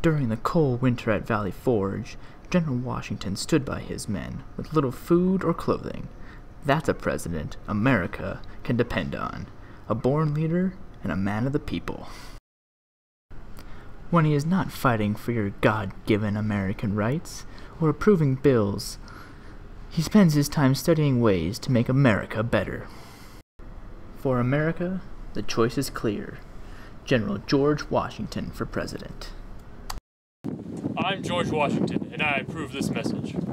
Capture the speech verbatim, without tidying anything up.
During the cold winter at Valley Forge, General Washington stood by his men with little food or clothing. That's a president America can depend on, a born leader and a man of the people. When he is not fighting for your God-given American rights or approving bills, he spends his time studying ways to make America better. For America, the choice is clear. General George Washington for president. I'm George Washington, and I approve this message.